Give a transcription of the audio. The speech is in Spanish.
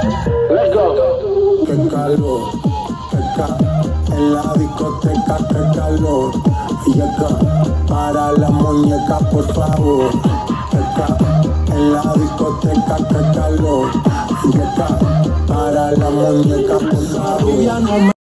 Let's go. Qué calor, en la discoteca, qué calor. Y acá, para la muñeca, por favor. Acá, en la discoteca, qué calor. Y acá, para la muñeca, por favor.